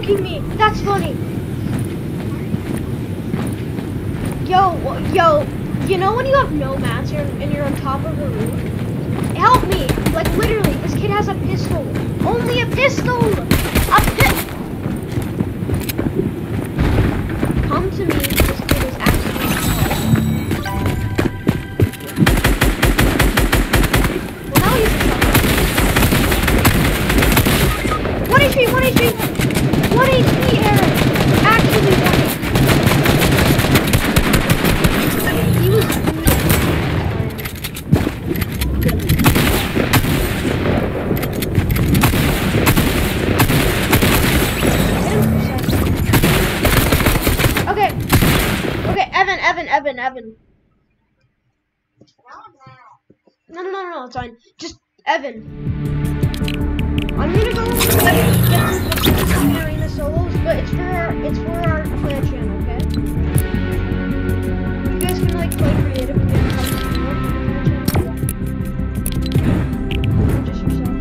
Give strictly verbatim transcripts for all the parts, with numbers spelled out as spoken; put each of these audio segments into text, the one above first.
pushing me. That's funny. Yo, yo, you know when you have no mats here and you're on top of a roof? Help me! Like literally, this kid has a pistol. Only a pistol! A pi- Come to me. This kid is absolutely well, now he's in trouble. One H P, one H P! One H P, Aaron! Actually, one H P. He was Okay. Okay, Evan, Evan, Evan, Evan. No, no, no, no, no, it's fine. Just Evan. I'm gonna go get some arena solos, but it's for our, it's for our clan channel, okay? You guys can like play creative and get some more for the clan channel. Just yourself,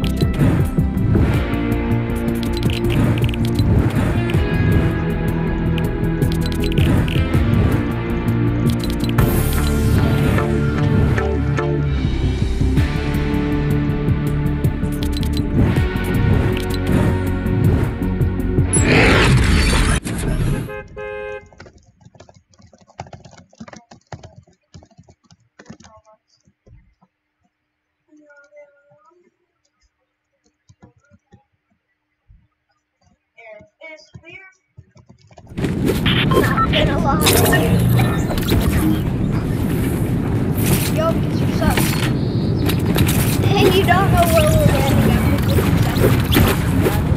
not gonna lie. Yo, because you're sus. And you don't know where we're landing after fifty seconds.